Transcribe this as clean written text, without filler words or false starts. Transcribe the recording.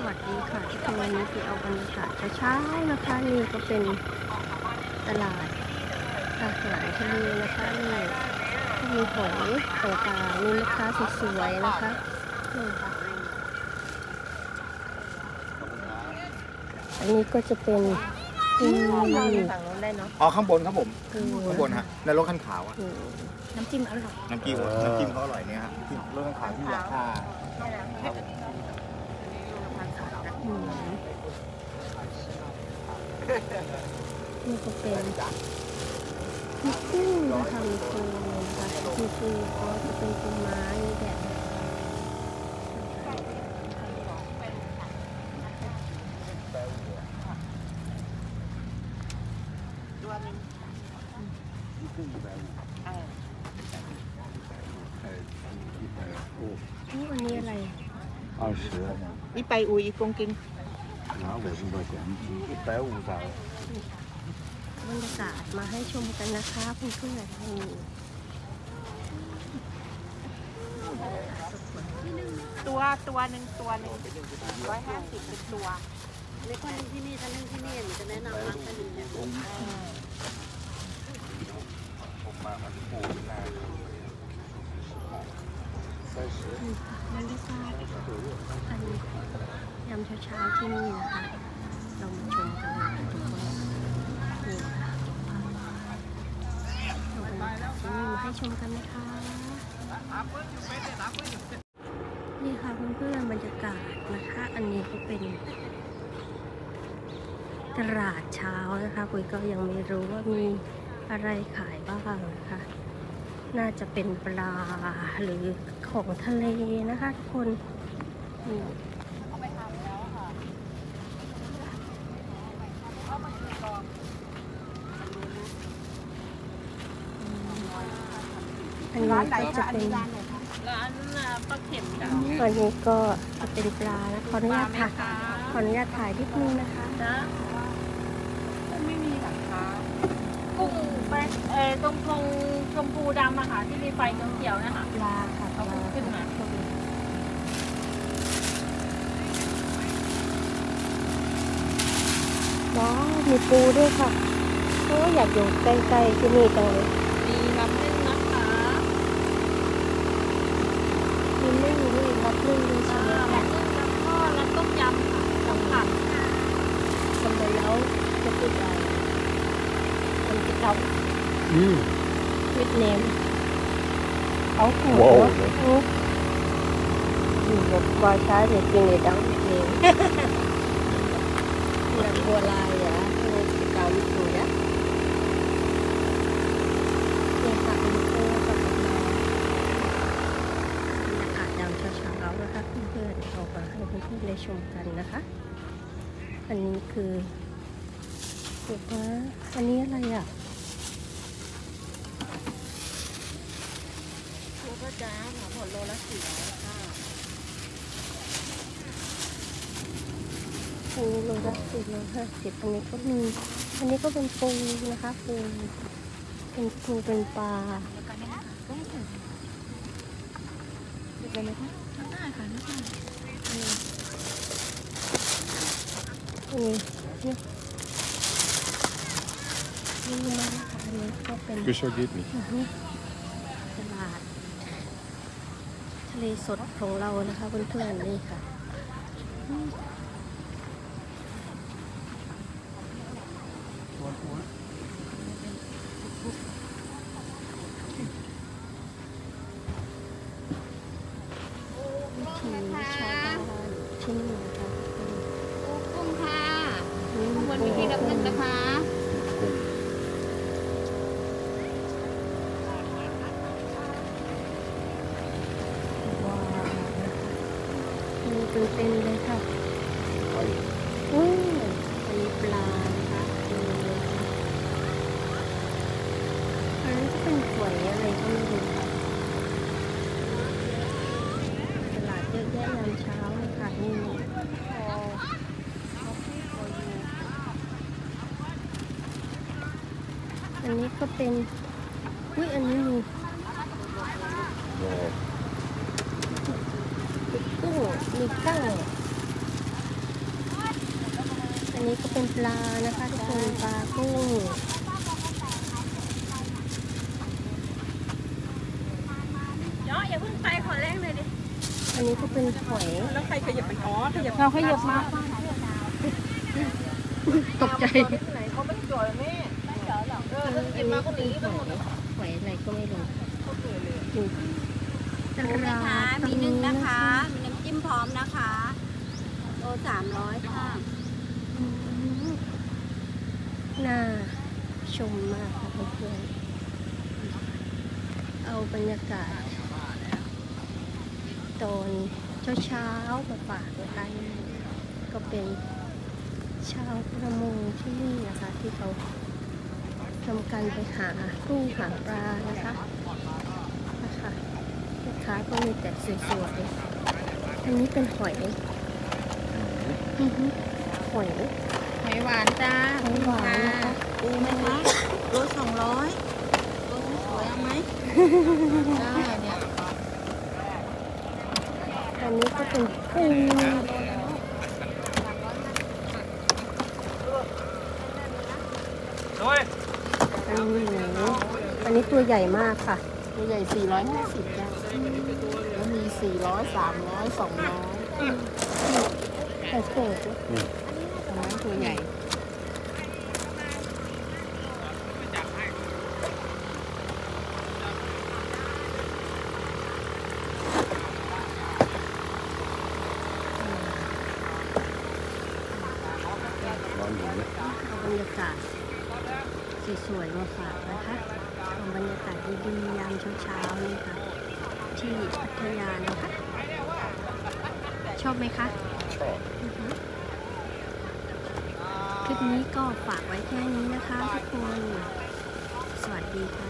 วัสดีค่ะทุกคนวันนี้คือเอาบรรยากาศเช้าๆนะคะนี่ก็เป็นตลาดอาหารทะเลนะคะนี่มีหอยต่างๆมีมะพร้าวสวยๆนะคะนี่ค่ะอันนี้ก็จะเป็นฝั่งนู้นได้เนาะอ๋อข้างบนครับผมข้างบนฮะในรถคันขาวอะน้ำจิ้มอร่อยน้ำจิ้มเขาอร่อยเนี่ยฮะรถคันขาวที่ราคานี่ก็เป็นมีกุ้งนะคะมีปูนะคะมีปูก็จะเป็นปูม้านี่แหละวันนี้อะไร一百五一公斤。 150 บรรยากาศมาให้ชมกันนะคะเพื่อนๆนี่ตัวหนึ่ง150เป็นตัวในคนที่นี่ท่านที่นี่จะแนะนำร้านขนมเนี่ยมันได้ทราบอันยำเช้าๆที่นี่นะคะเรามาชมกันเลยทุกคนนี่ค่ะเราบรรยากาศที่นี่มาให้ชมกันนะคะนี่ค่ะเพื่อนๆบรรยากาศนะคะอันนี้ก็เป็นตลาดเช้านะคะปุ้ยก็ยังไม่รู้ว่ามีอะไรขายบ้างนะคะน่าจะเป็นปลาหรือของทะเลนะคะทุกคนอันนี้ก็จะเป็นร้านปลาเข็มดาวอันนี้ก็จะเป็นปลานะขออนุญาตถ่ายนิดนึงนะคะไม่มีหลังคากุ้งไปตรงพงชมพูดำอะค่ะที่มีไฟเขียวๆนะคะปลาค่ะเขาขึ้นมาว้าวมีปูด้วยค่ะโอ้อยากอยู่ใกล้ๆที่นี่จังเลยมีน้ำนึ่งนะคะมีนึ่งด้วยรับนึ่งด้วยใช่ไหมคะแล้วต้มยำค่ะต้มผัดทำไปแล้วจะพูดอะไรมันจะเขาวิดเนมเขาหัวแบบบอยช้าเด็กจริงเลยดังวิดเนมหลังบัวลายอ่ะมีกิจกรรมสวยนะนี่ค่ะเป็นคู่กับเราบรรยากาศยามเช้าๆนะคะเพื่อนๆออกมาให้เพื่อนๆได้ชมกันนะคะอันนี้คือปูม้าอันนี้อะไรอ่ะปูก็จ้าค่ะผลโลละ400ค่ะปูโลละ450อันนี้ก็มีอันนี้ก็เป็นปูนะคะปูเป็นปลาได้ไหมคะได้ค่ะได้นี่มาค่ะอันนี้ก็เป็นตลาดทะเลสดของเรานะคะเพื่อนๆนี่ค่ะวิถีชาวบ้านที่นี่นะคะกุ้งค่ะวันนี้พี่น้ำนึ่งนะคะเต็มเลยค่ะอันนี้ปลานะคะอันนั้นจะเป็นหอยอะไรก็ไม่รู้ค่ะตลาดเยอะแยะยามเช้าเลยค่ะนี่อันนี้ก็เป็นอันนี้มีกุ้งมีกั้งอันนี้ก็เป็นปลานะคะทุกคนปลากุ้งเนาะอย่าเพิ่งไปขอแรกเลยดิอันนี้ก็เป็นหอยแล้วใครขยับไปอ๋อขยับเราขยับมาตกใจไหนเขาไม่จ่อยแม่ไม่จ่อยหรอกกินมาก็หนีไปหมดหอยอะไรก็ไม่รู้ตหมูไหมลาคะดมีนึ่งนะคะ มีน้ำจิ้มพร้อมนะคะโล300ค่ะอืมน่าชมมากค่ะเพื่อนๆเอาบรรยากาศตอนเช้าๆมาฝากนะคะนี่ก็เป็นชาวประมงที่นี่นะคะที่เขาทำการไปหากุ้งหาปลานะคะแม่ค้าก็มีแต่สวยๆอันนี้เป็นหอยอือฮึหอยหอยหวานจ้าหอยหวานนะคะปูไหมคะโล200โลสวยเอาไหมได้เนี่ยอันนี้ก็เป็นกุ้งอันนี้หมูอันนี้ตัวใหญ่มากค่ะตัวใหญ่450จ้าแล้วมี400 300 200 แต่โสดอันนั้นตัวใหญ่เอาบรรยากาศสวยๆมาฝากนะคะเอาบรรยากาศดีๆยามเช้าๆนี่ค่ะที่พัทยานะคะ ชอบไหมคะชอบอือฮึคลิปนี้ก็ฝากไว้แค่นี้นะคะทุกคน สวัสดีค่ะ